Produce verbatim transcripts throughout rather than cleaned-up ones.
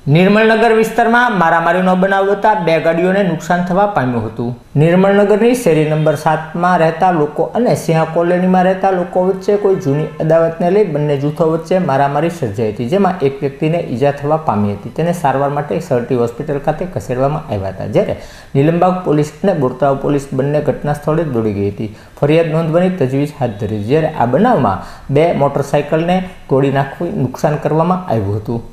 નિર્મળનગર વિસ્તારમાં મારામારીનો બનાવ બનતા બે ગાડીઓને નુકસાન થવા પામ્યું હતું। નિર્મળનગરની શેરી નંબર સાતમાં રહેતા લોકો અને સિંહા કોલોનીમાં રહેતા લોકો વચ્ચે કોઈ જૂની અદાવતને લઈ બંને જૂથો વચ્ચે મારામારી સર્જાઈ હતી, જેમાં એક વ્યક્તિને ઈજા થવા પામી હતી। તેને સારવાર માટે સરટી હોસ્પિટલ ખાતે ખસેડવામાં આવ્યા હતા, જ્યારે નીલમબાગ પોલીસ અને બોરતળાવ પોલીસ બંને ઘટના સ્થળે દોડી ગઈ હતી। ફરિયાદ નોંધવાની તજવીજ હાથ ધરી, જ્યારે આ બનાવમાં બે મોટરસાયકલને તોડી નાખવી નુકસાન કરવામાં આવ્યું હતું।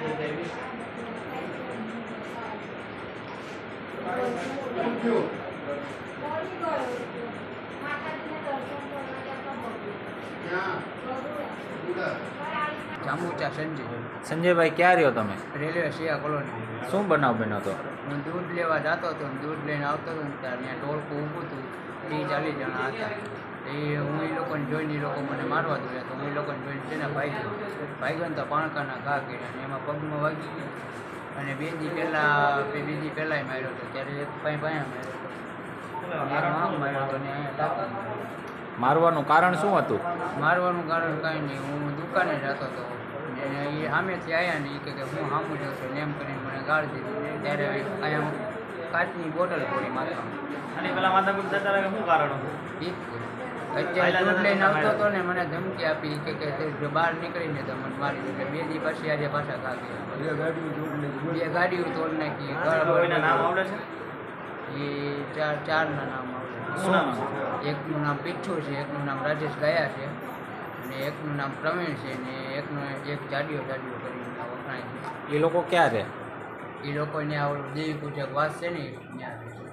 જામુચા સંજય સંજયભાઈ ક્યાં રહ્યો તમે? રેલવે સિયા કોલોની। શું બનાવ બન્યો હતો? હું દૂધ લેવા જતો હતો, દૂધ લઈને આવતો હતો ને ત્યાં ત્યાં ટોળકું ઊભું હતું, ત્રીસ ચાલીસ જણા હતા। એ હું એ લોકોને જોઈને એ લોકો મને મારવા દોડ્યા, તો હું એ લોકોને જોઈને તેને ભાગ્યો ભાગ્યો ને તો પાણકાના ઘા કર્યા અને એમાં પગમાં વાગી ગયો અને બે દી પહેલાં બે દી પહેલાંય માર્યો હતો, ત્યારે એક પાય પાયા માર્યો હતો, આમ માર્યો હતો ને અહીંયા ટાંકી। મારવાનું કારણ શું હતું? મારવાનું કારણ કાંઈ નહીં, હું દુકાને જતો હતો અને એ સામેથી આવ્યા ને એ કે હું સામું જાઉં છું એમ કરીને મને ગાળ દીધી। ત્યારે અહીંયા કાચની બોટલ પડી માથામાં। અને પેલા માથાકૂટ થતા રહે, શું કારણ હતું? એ અત્યારે દૂધ લઈને આવતો હતો ને મને ધમકી આપી કે કે જો બહાર નીકળીને તો મને મારી દીધું। બે દી પછી આજે પાછા કાઢી બે ગાડીઓ તોડ નાખી। કોઈના નામ આવડે છે? એ ચાર ચારના નામ આવડે। શું નામ? એકનું નામ પીઠું છે, એકનું નામ રાજેશ ગયા છે અને એકનું નામ પ્રવીણ છે અને એકનો એક જાડીઓ જાડીઓ કરીને વખણાય છે। એ લોકો ક્યાં રહે? એ લોકો ત્યાં દેવી પૂજક વાસ છે ને ત્યાં